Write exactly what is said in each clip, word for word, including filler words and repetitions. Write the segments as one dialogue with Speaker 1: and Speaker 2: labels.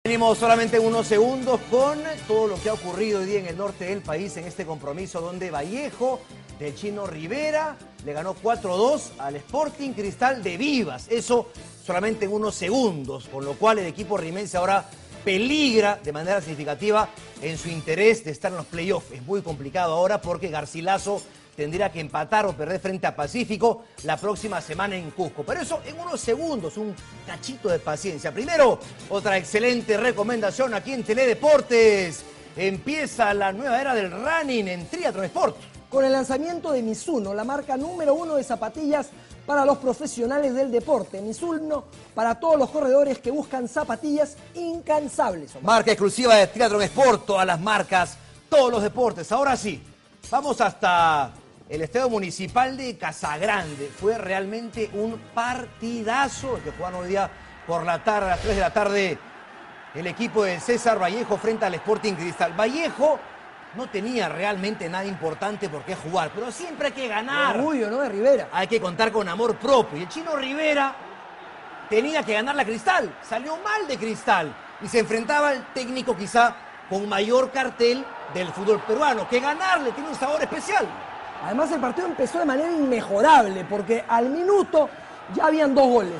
Speaker 1: Venimos solamente unos segundos con todo lo que ha ocurrido hoy día en el norte del país en este compromiso donde Vallejo del Chino Rivera le ganó cuatro dos al Sporting Cristal de Vivas. Eso solamente en unos segundos, con lo cual el equipo rimense ahora peligra de manera significativa en su interés de estar en los playoffs. Es muy complicado ahora porque Garcilaso tendría que empatar o perder frente a Pacífico la próxima semana en Cusco. Pero eso en unos segundos, un cachito de paciencia. Primero, otra excelente recomendación aquí en Teledeportes. Empieza la nueva era del running en Triathlon Sport.
Speaker 2: Con el lanzamiento de Mizuno, la marca número uno de zapatillas para los profesionales del deporte. Mizuno para todos los corredores que buscan zapatillas incansables.
Speaker 1: Marca exclusiva de Triathlon Sport, todas las marcas, todos los deportes. Ahora sí, vamos hasta el Estadio Municipal de Casagrande. Fue realmente un partidazo el que jugaron hoy día por la tarde, a las tres de la tarde, el equipo de César Vallejo frente al Sporting Cristal. Vallejo no tenía realmente nada importante por qué jugar, pero siempre hay que ganar.
Speaker 2: El orgullo, ¿no? De Rivera.
Speaker 1: Hay que contar con amor propio. Y el Chino Rivera tenía que ganar la Cristal. Salió mal de Cristal y se enfrentaba al técnico quizá con mayor cartel del fútbol peruano. Que ganarle tiene un sabor especial.
Speaker 2: Además, el partido empezó de manera inmejorable porque al minuto ya habían dos goles.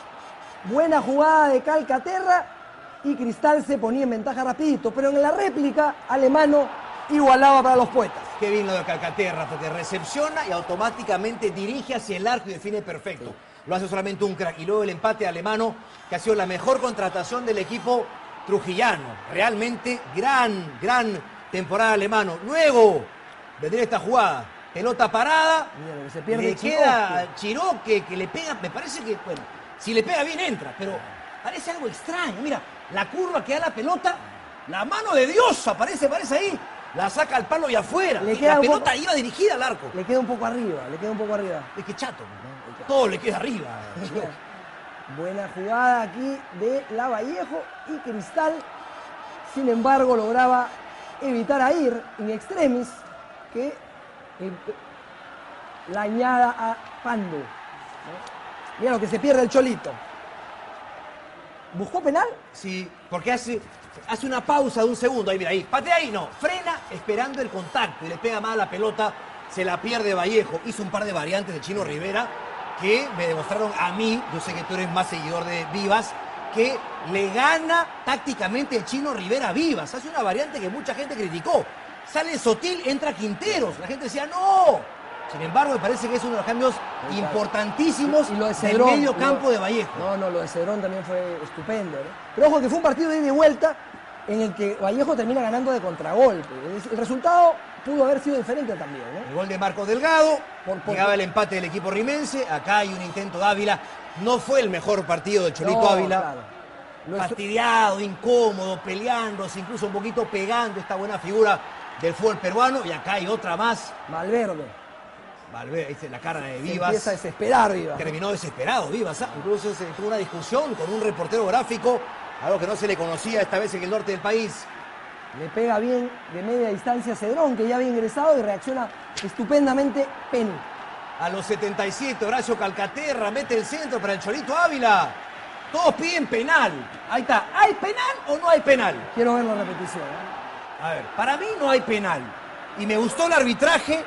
Speaker 2: Buena jugada de Calcaterra y Cristal se ponía en ventaja rapidito. Pero en la réplica, Alemano igualaba para los poetas.
Speaker 1: Qué bien lo de Calcaterra, porque recepciona y automáticamente dirige hacia el arco y define perfecto. Lo hace solamente un crack. Y luego el empate de Alemano, que ha sido la mejor contratación del equipo trujillano. Realmente gran, gran temporada Alemano. Luego vendría esta jugada. Pelota parada.
Speaker 2: Mira, que se pierde
Speaker 1: le
Speaker 2: Chiroque.
Speaker 1: queda Chiroque, que le pega. Me parece que, bueno, si le pega bien entra, pero parece algo extraño. Mira, la curva que da la pelota, la mano de Dios aparece, aparece ahí. La saca al palo y afuera.
Speaker 2: Le
Speaker 1: Y
Speaker 2: queda
Speaker 1: la
Speaker 2: un
Speaker 1: pelota
Speaker 2: poco-
Speaker 1: iba dirigida al arco.
Speaker 2: Le queda un poco arriba, le queda un poco arriba.
Speaker 1: Es que chato, ¿no? Todo le queda arriba. Chiroque.
Speaker 2: Buena jugada aquí de la Vallejo y Cristal, sin embargo, lograba evitar a ir in extremis que eh, la añada a Pando. ¿no? Mira lo que se pierde el Cholito. ¿Buscó penal?
Speaker 1: Sí, porque hace, hace una pausa de un segundo. Ahí, mira, ahí. Patea ahí, no. Frena esperando el contacto y le pega mal la pelota. Se la pierde Vallejo. Hizo un par de variantes de Chino Rivera que me demostraron a mí, yo sé que tú eres más seguidor de Vivas, que le gana tácticamente el Chino Rivera a Vivas. Hace una variante que mucha gente criticó. Sale Sotil, entra Quinteros. La gente decía, ¡no! Sin embargo, me parece que es uno de los cambios importantísimos
Speaker 2: Y lo de
Speaker 1: del
Speaker 2: Cedrón,
Speaker 1: medio
Speaker 2: lo-
Speaker 1: campo de Vallejo.
Speaker 2: No, no, lo de Cedrón también fue estupendo. ¿no? Pero ojo que fue un partido de ida y vuelta en el que Vallejo termina ganando de contragolpe. Es- El resultado pudo haber sido diferente también. ¿no?
Speaker 1: El gol de Marcos Delgado,
Speaker 2: Por- por-
Speaker 1: llegaba el empate del equipo rimense, acá hay un intento de Ávila, no fue el mejor partido del Cholito
Speaker 2: No,
Speaker 1: Ávila,
Speaker 2: claro. Lo est-
Speaker 1: fastidiado, incómodo, peleándose, incluso un poquito pegando esta buena figura del fútbol peruano, y acá hay otra más,
Speaker 2: Valverde.
Speaker 1: Valverde, dice la cara de
Speaker 2: Se
Speaker 1: Vivas,
Speaker 2: empieza a desesperar Vivas.
Speaker 1: terminó desesperado Vivas, ¿ah? Incluso se tuvo una discusión con un reportero gráfico, algo que no se le conocía esta vez en el norte del país.
Speaker 2: Le pega bien de media distancia a Cedrón, que ya había ingresado y reacciona estupendamente Penny.
Speaker 1: A los setenta y siete, Horacio Calcaterra mete el centro para el Cholito Ávila. Todos piden penal. Ahí está. ¿Hay penal o no hay penal?
Speaker 2: Quiero ver la repetición. ¿eh?
Speaker 1: A ver, para mí no hay penal. Y me gustó el arbitraje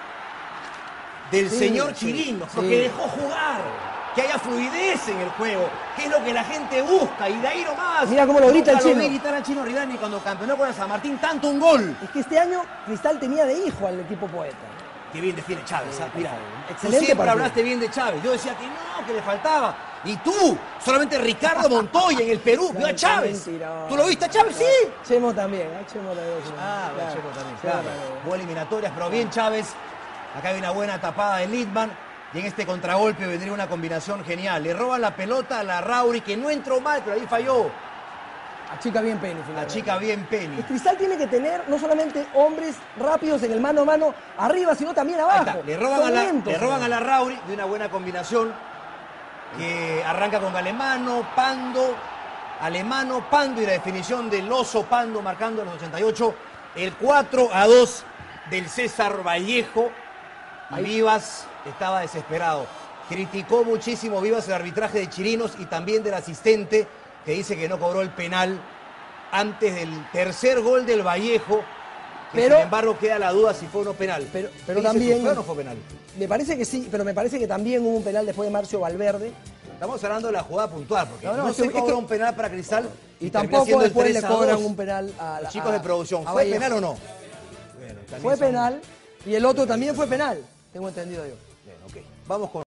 Speaker 1: del
Speaker 2: Sí,
Speaker 1: señor
Speaker 2: sí,
Speaker 1: Chirinos,
Speaker 2: sí.
Speaker 1: porque dejó jugar. Que haya fluidez en el juego, que es lo que la gente busca. Y de ahí nomás.
Speaker 2: Mira cómo lo grita el
Speaker 1: Nunca
Speaker 2: Chino.
Speaker 1: vi gritar al Chino Rivera ni cuando campeonó con el San Martín tanto un gol.
Speaker 2: Es que este año Cristal tenía de hijo al equipo poeta.
Speaker 1: Qué bien defiende Chávez,
Speaker 2: Sí,
Speaker 1: ¿ah? Mira, tú
Speaker 2: excelente
Speaker 1: siempre
Speaker 2: partido.
Speaker 1: hablaste bien de Chávez. Yo decía que no, que le faltaba. Y tú, solamente Ricardo Montoya en el Perú, vio a Chávez.
Speaker 2: Mentiroso.
Speaker 1: ¿Tú lo viste a Chávez? Sí.
Speaker 2: Chemo también, ¿eh? Chemo también.
Speaker 1: Ah, bueno,
Speaker 2: Claro,
Speaker 1: Checo también,
Speaker 2: Chemo
Speaker 1: claro.
Speaker 2: también.
Speaker 1: Buenas eliminatorias, pero bien Chávez. Acá hay una buena tapada de Lidman. Y en este contragolpe vendría una combinación genial. Le roban la pelota a la Rauri, que no entró mal, pero ahí falló.
Speaker 2: Achica bien Penny.
Speaker 1: La
Speaker 2: finalmente.
Speaker 1: chica bien
Speaker 2: El
Speaker 1: Penny.
Speaker 2: Cristal tiene que tener no solamente hombres rápidos en el mano a mano arriba, sino también
Speaker 1: Ahí
Speaker 2: abajo.
Speaker 1: está. Le roban,
Speaker 2: Son
Speaker 1: a la,
Speaker 2: lentos,
Speaker 1: le roban
Speaker 2: ¿no?
Speaker 1: a la Rauri de una buena combinación que arranca con Alemano, Pando, Alemano, Pando y la definición del oso Pando marcando a los ochenta y ocho el cuatro a dos del César Vallejo. Y
Speaker 2: Ahí.
Speaker 1: Vivas estaba desesperado. Criticó muchísimo Vivas el arbitraje de Chirinos y también del asistente que dice que no cobró el penal antes del tercer gol del Vallejo, que
Speaker 2: Pero-
Speaker 1: sin embargo queda la duda si fue o no penal.
Speaker 2: Pero,
Speaker 1: ¿Qué
Speaker 2: pero
Speaker 1: dices tú,
Speaker 2: también...
Speaker 1: ¿fue o no fue penal?
Speaker 2: Me parece que sí, pero me parece que también hubo un penal después de Marcio Valverde.
Speaker 1: Estamos hablando de la jugada puntual, porque
Speaker 2: No,
Speaker 1: no,
Speaker 2: no, es
Speaker 1: se
Speaker 2: que- es
Speaker 1: cobra
Speaker 2: que-
Speaker 1: un penal para Cristal
Speaker 2: Y,
Speaker 1: y, termina
Speaker 2: tampoco
Speaker 1: siendo el
Speaker 2: después le
Speaker 1: tres a
Speaker 2: cobran
Speaker 1: dos.
Speaker 2: un penal a
Speaker 1: Los chicos
Speaker 2: a-
Speaker 1: de producción.
Speaker 2: a
Speaker 1: ¿Fue
Speaker 2: Vallejo.
Speaker 1: penal o no? Bueno, también
Speaker 2: Fue
Speaker 1: son-
Speaker 2: penal y el otro también fue penal, tengo entendido yo.
Speaker 1: Bueno, ok. Vamos con...